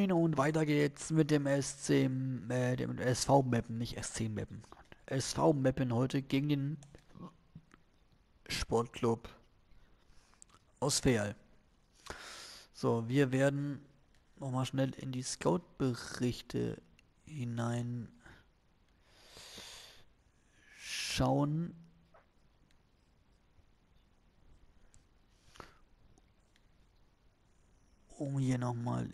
Moin und weiter geht's mit dem dem SV-Mappen, nicht SC-Mappen. SV-Mappen heute gegen den Sportclub aus Veal. So, wir werden nochmal schnell in die Scout-Berichte hineinschauen, um hier nochmal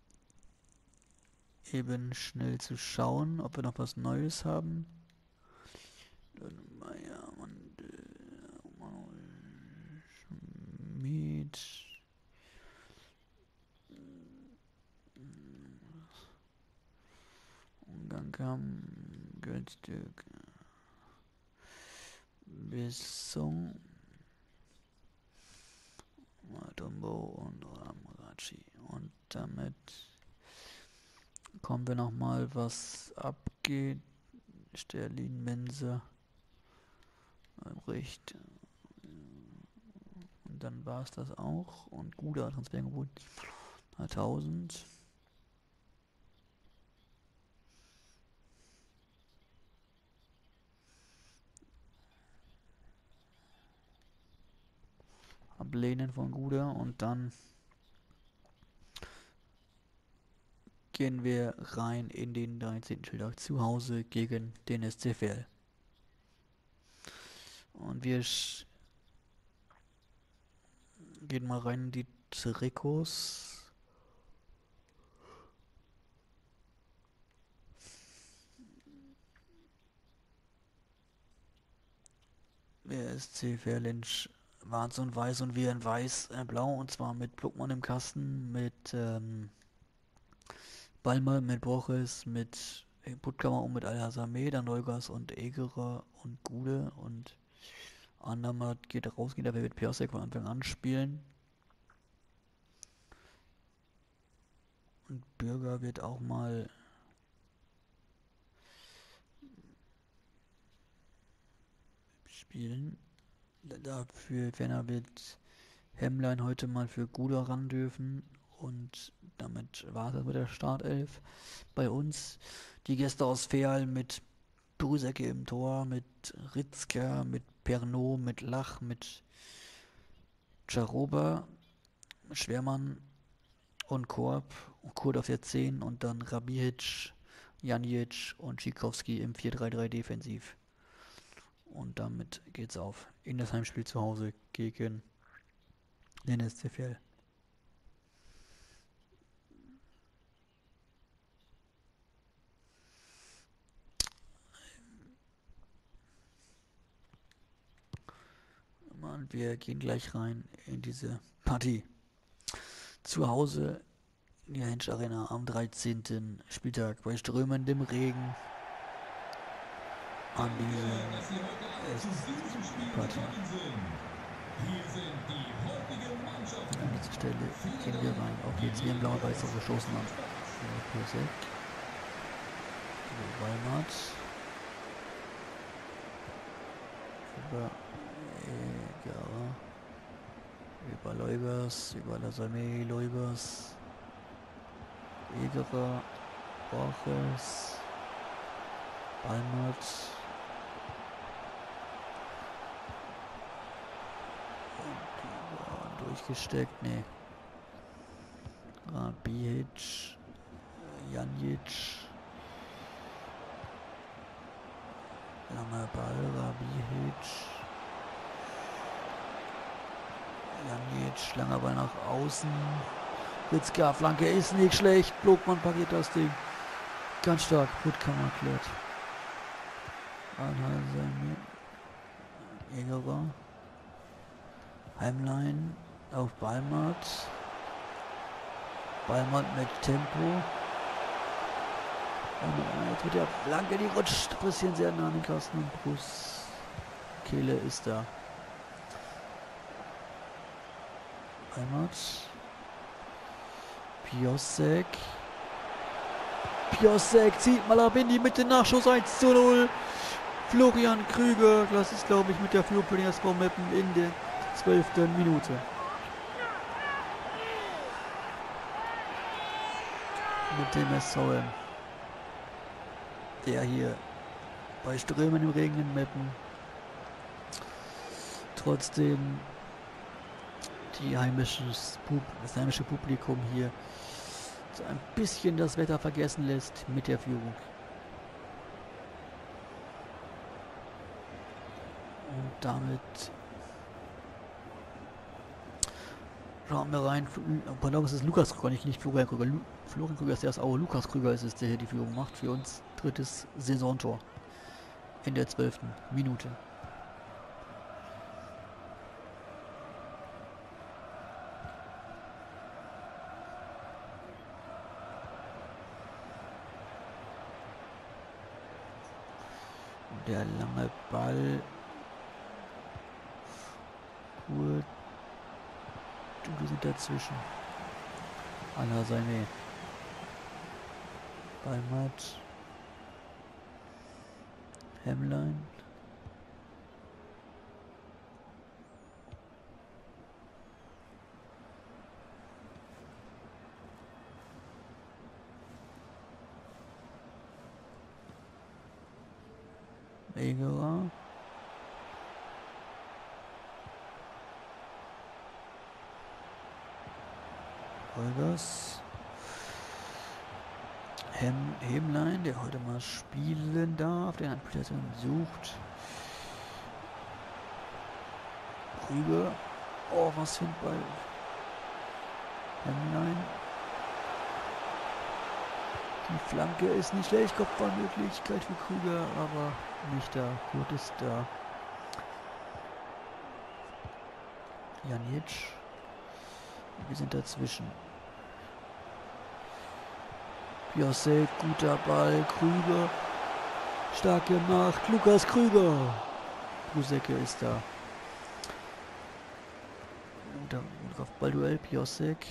eben schnell zu schauen, ob wir noch was Neues haben. Schmied. Dann kam Götzstück. Bissung. Matumbo und Amrachi. Und damit kommen wir nochmal, was abgeht. Sterlin, Mense, Albrecht. Und dann war es das auch. Und guter Transferangebot 1000. Ablehnen von Guder und dann gehen wir rein in den 13. Spieltag zu Hause gegen den SC Verl. Und wir gehen mal rein in die Trikots. Der SC Verlinch war so ein Weiß und wir in Weiß, Blau, und zwar mit Pluckmann im Kasten, mit Balmer, mit Borges, mit Puttkammer und mit Al-Hasame, dann Neugas und Egerer und Gude und Andermatt geht raus, der wird Piasek von Anfang an spielen. Und Bürger wird auch mal spielen. Dafür Werner wird Hemmlein heute mal für Guder ran dürfen. Und damit war das mit der Startelf bei uns. Die Gäste aus Veal mit Brüsecke im Tor, mit Ritzker, mit Pernod, mit Lach, mit Charoba, Schwermann und Korb. Und Kurt auf der 10 und dann Rabihic, Janic und Schikowski im 4-3-3 defensiv. Und damit geht's auf in das Heimspiel zu Hause gegen den SC Verl. Und wir gehen gleich rein in diese Partie. Zu Hause in der Hensch Arena am 13. Spieltag bei strömendem Regen an diese Partie. An dieser Stelle gehen wir rein. Auch jetzt hier im Blau-Weiß auf gestoßen haben. Piasek. Walmart. Über Egerer. Über Leugers. Über Lasame, Leugers. Egerer. Borges. Walmart. Durchgesteckt, ne. Rabihic, Janic, langer Ball, Rabihic, Janic, langer Ball nach außen, Ritzka, Flanke ist nicht schlecht, Blokmann pariert das Ding, ganz stark, Puttkammer klärt. Anhalsen, Egerer, Heimlein auf Balmert. Balmert mit Tempo. Und jetzt wird der Flanke, die rutscht ein bisschen sehr nah an den Kasten und Brust. Kehle ist da. Balmert. Piasek. Piasek zieht mal ab in die Mitte, Nachschuss 1:0. Florian Krüger, das ist glaube ich mit der Führung für den SV Meppen in der 12. Minute. mit dem SVM. Der hier bei Strömen im Regen in Meppen trotzdem das heimische Publikum hier so ein bisschen das Wetter vergessen lässt mit der Führung. Und damit schauen wir rein. Pardon, es ist Lukas Krüger, nicht Florian Krüger. Florian Krüger ist erst Aue. Lukas Krüger ist es, der hier die Führung macht. Für uns drittes Saisontor in der 12. Minute. Der lange Ball. Gut. Und wir sind dazwischen. Anna seine Ballmatt. Hemmlein. Egerer. Holgers. Hemlein, der heute mal spielen darf, der eine Plätze sucht. Krüger. Oh, was für ein Ball. Hemlein. Die Flanke ist nicht schlecht, Kopfballmöglichkeit für Krüger, aber nicht da. Kurt ist da. Janic. Wir sind dazwischen. Piasek, guter Ball, Krüger. Stark gemacht, Lukas Krüger. Brusecke ist da. Guter Kopfballduell, Piasek.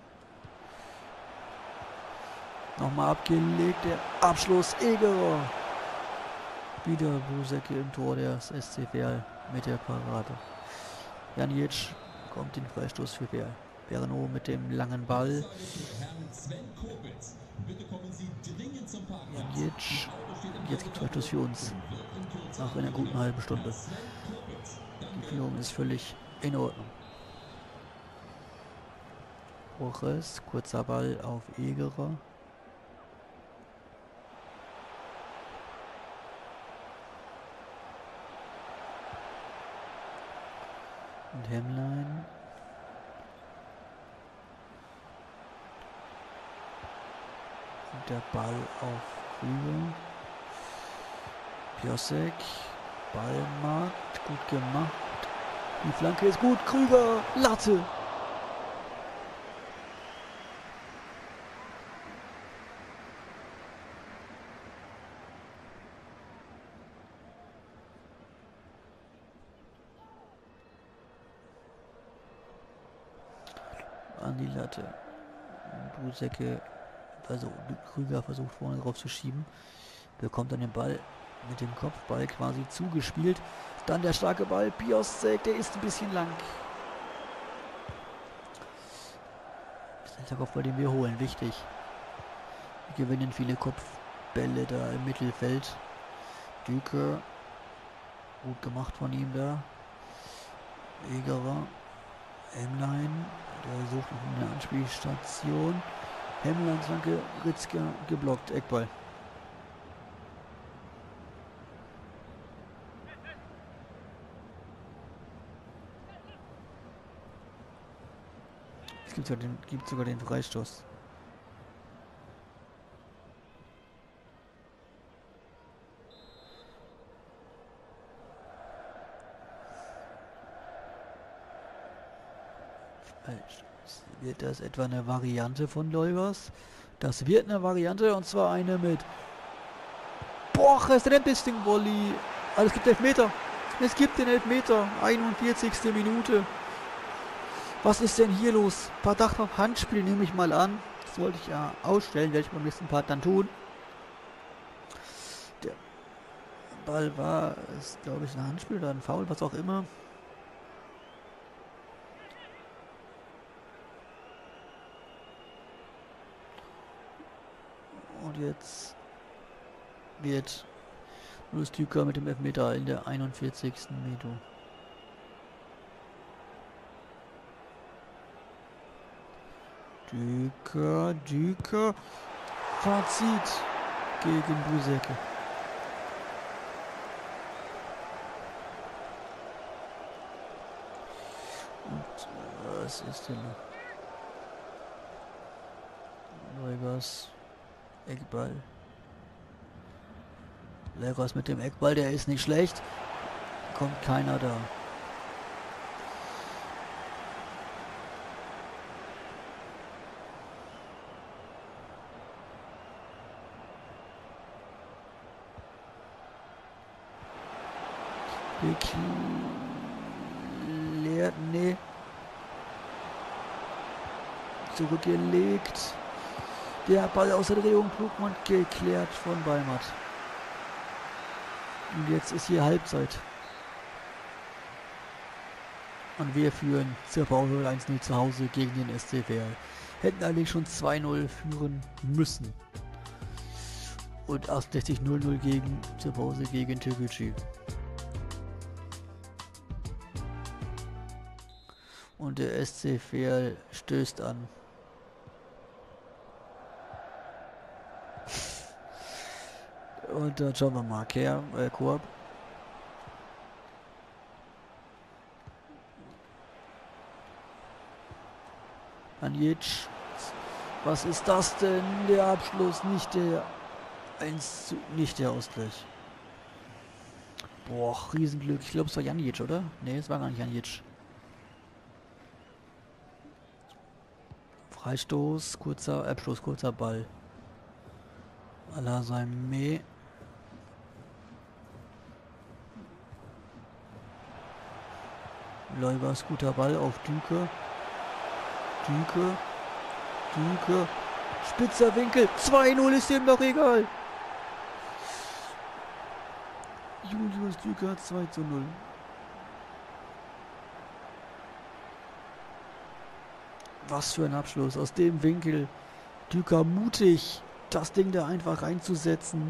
Nochmal abgelegt, der Abschluss, Egerer. Wieder Brusecke im Tor, der SC Verl mit der Parade. Janic kommt den Freistoß für Verl. Berno mit dem langen Ball. Janic. Jetzt gibt es Freistoß für uns. Nach einer guten halben Stunde. Die Führung ist völlig in Ordnung. Roches, kurzer Ball auf Egerer. Und Hemmlein. Und der Ball auf Krüger. Piasek. Ballmarkt. Gut gemacht. Die Flanke ist gut. Krüger. Latte. An die Latte. Brusecke, also Krüger versucht vorne drauf zu schieben. Bekommt dann den Ball mit dem Kopfball quasi zugespielt. Dann der starke Ball. Piasek, der ist ein bisschen lang. Das ist der Kopfball, den wir holen. Wichtig. Wir gewinnen viele Kopfbälle da im Mittelfeld. Düker. Gut gemacht von ihm da. Egerer. Hemmlein. Der sucht noch eine Anspielstation. Hemmlein, Flanke, Ritzke geblockt. Eckball. Es gibt sogar den Freistoß. Wird das etwa eine Variante von Leubers? Das wird eine Variante, und zwar eine mit Borges, der nimmt das Ding Volley. Also es gibt Elfmeter. Es gibt den Elfmeter. 41. Minute. Was ist denn hier los? Verdacht auf Handspiel nehme ich mal an. Das wollte ich ja ausstellen, werde ich beim nächsten Part dann tun. Der Ball war, ist glaube ich ein Handspiel oder ein Foul, was auch immer. jetzt wird Louis Düker mit dem Elfmeter in der 41. Minute. Düker. Fazit gegen Busecke. Und was ist denn noch? Leugers. Eckball. Leugers mit dem Eckball, der ist nicht schlecht. Kommt keiner da. Geklärt, nee. Zurückgelegt. Der Ball aus der Drehung, Klugmann geklärt von Balmert. Und jetzt ist hier Halbzeit. Und wir führen zur Pause 1-0 zu Hause gegen den SC Verl. Hätten eigentlich schon 2-0 führen müssen. Und 68 0-0 zur Pause gegen Türkgücü. Und der SC Verl stößt an. Und dann schauen wir mal. Koop. Anjic. Was ist das denn? Der Abschluss, nicht der nicht der Ausgleich. Boah, Riesenglück. Ich glaube, es war Janjic, oder? Ne, es war gar nicht Janjic. Freistoß, kurzer Abschluss, kurzer Ball. Alassane. Leugers, guter Ball auf Düker. Düker. Spitzer Winkel. 2-0 ist ihm doch egal. Julius Düker 2-0. Was für ein Abschluss aus dem Winkel. Düker mutig, das Ding da einfach reinzusetzen.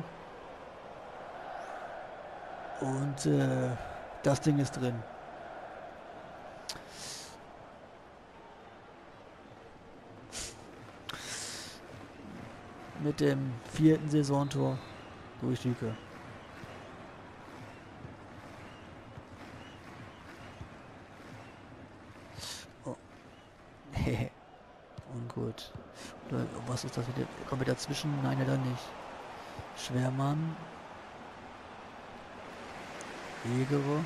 Und das Ding ist drin. Mit dem 4. Saisontor durch Düker. Oh. Ungut. Was ist das wieder? Kommt wir dazwischen? Nein, dann nicht. Schwermann. Egere.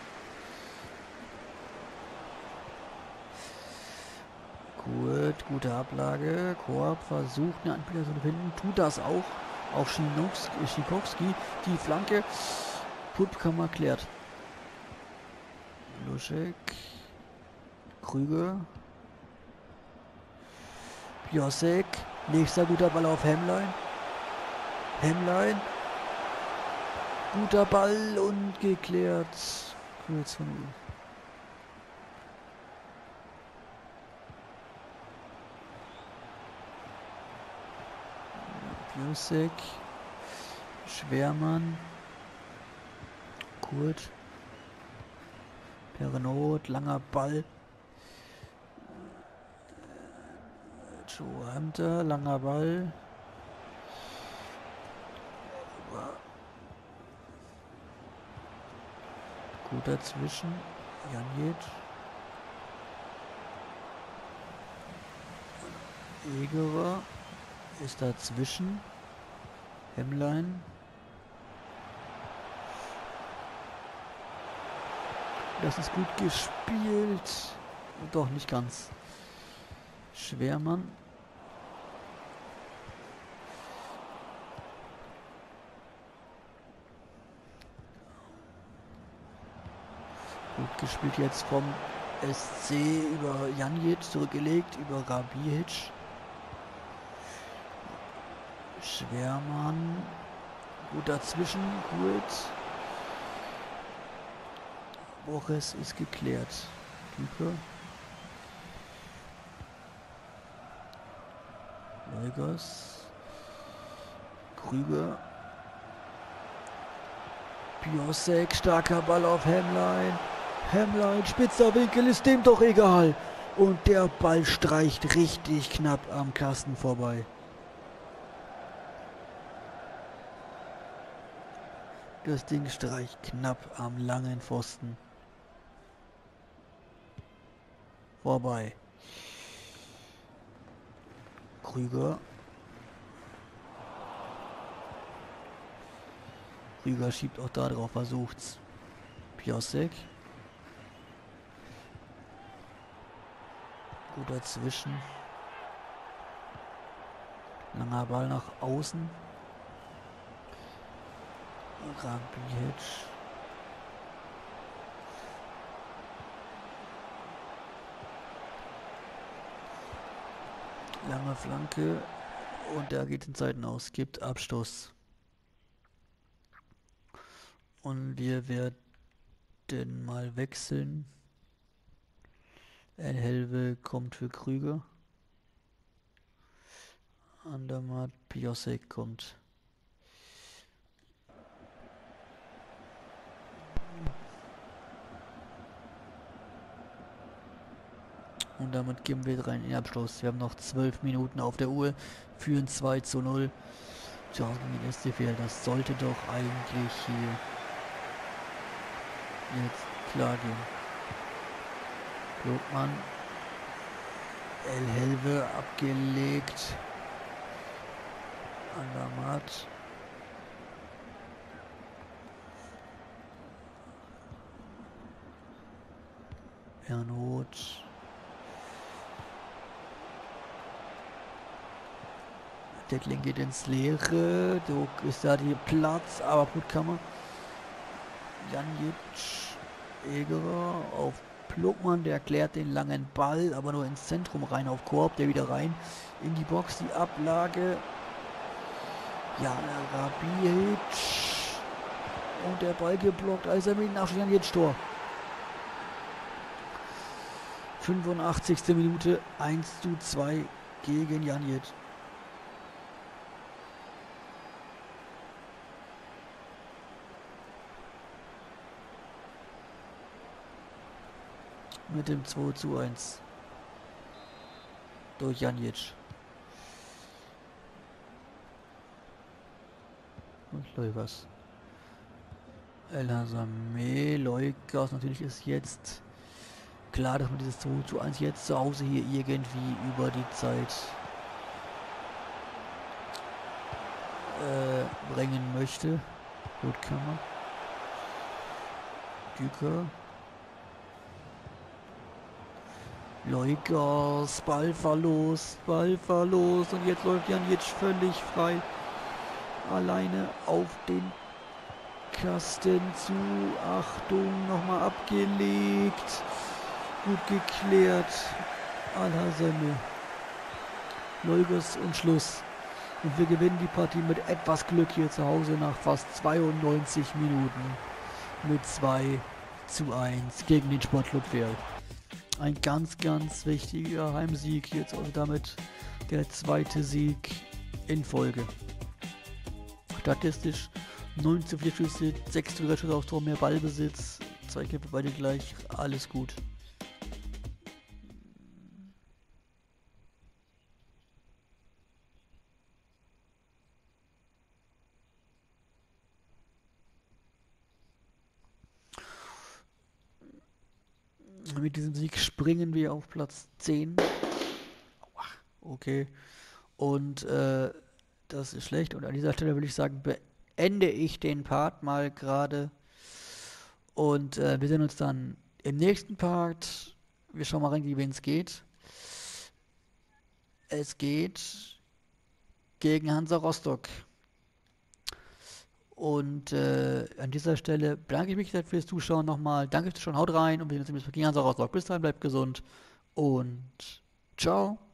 Gut, gute Ablage. Koop versucht eine Anbieter zu finden. Tut das auch. Auf Schikowski. Die Flanke. Puttkammer klärt. Luschek. Krüger. Piosek. Nächster guter Ball auf Hemlein. Guter Ball und geklärt. Kurz von ihm. Piosek. Schwermann. Kurt. Pernot. Langer Ball. Joe Hunter, langer Ball. Gut dazwischen. Janjic. Egerer ist dazwischen. Hemlein. Das ist gut gespielt. Doch nicht ganz. Schwermann. Gut gespielt jetzt vom SC über Janjic, zurückgelegt über Rabihic. Schwermann. Gut dazwischen, gut. Boris ist geklärt. Düker. Leugers. Krüger. Piosek, starker Ball auf Hemlein. Hemlein, spitzer Winkel, ist dem doch egal. Und der Ball streicht richtig knapp am Kasten vorbei. Das Ding streicht knapp am langen Pfosten vorbei. Krüger. Krüger schiebt auch da drauf, versucht's. Piosek. Gut dazwischen. Langer Ball nach außen. Rabic. Lange Flanke. Und da geht in Zeiten aus. Gibt Abstoß. Und wir werden mal wechseln. El Helve kommt für Krüger. Andermatt Piosek kommt. Und damit geben wir rein in den Abschluss. Wir haben noch 12 Minuten auf der Uhr. Führen 2:0. Zu Hause gegen den SCVL. Das sollte doch eigentlich hier jetzt klar gehen. Lobmann. El Helve abgelegt. Andermatt. Ernot. Deckling geht ins Leere. So ist da die Platz, aber Puttkammer. Janic. Egerer auf Plogmann, der klärt den langen Ball, aber nur ins Zentrum rein auf Korb, der wieder rein in die Box, die Ablage. Ja, Rabic. Und der Ball geblockt, als er mit dem Nachschuss Janic Tor. 85. Minute, 1:2 gegen Janic. Mit dem 2:1 durch Janic. Und Leuvers. El Hazame, Leukas, natürlich ist jetzt klar, dass man dieses 2:1 jetzt zu Hause hier irgendwie über die Zeit bringen möchte. Gut kann man. Düker. Leukas, Ballverlust und jetzt läuft Janic völlig frei. Alleine auf den Kasten zu. Achtung, nochmal abgelegt. Gut geklärt. Al-Hazame. Leukas und Schluss. Und wir gewinnen die Partie mit etwas Glück hier zu Hause nach fast 92 Minuten. Mit 2:1 gegen den Sportclub Werl. Ein ganz, ganz wichtiger Heimsieg jetzt, also damit der zweite Sieg in Folge. Statistisch 9:4 Schüsse, 6:3 Schüsse aufs Tor, mehr Ballbesitz, Zweikämpfe beide gleich, alles gut. Mit diesem Sieg springen wir auf Platz 10. Okay. Und das ist schlecht. Und an dieser Stelle würde ich sagen, beende ich den Part mal gerade. Und wir sehen uns dann im nächsten Part. Wir schauen mal rein, wie es geht. Es geht gegen Hansa Rostock. Und an dieser Stelle bedanke ich mich fürs Zuschauen nochmal. Danke fürs Zuschauen, haut rein und wir sehen uns gegen Hansa Rostock. Bis dann, bleibt gesund und ciao.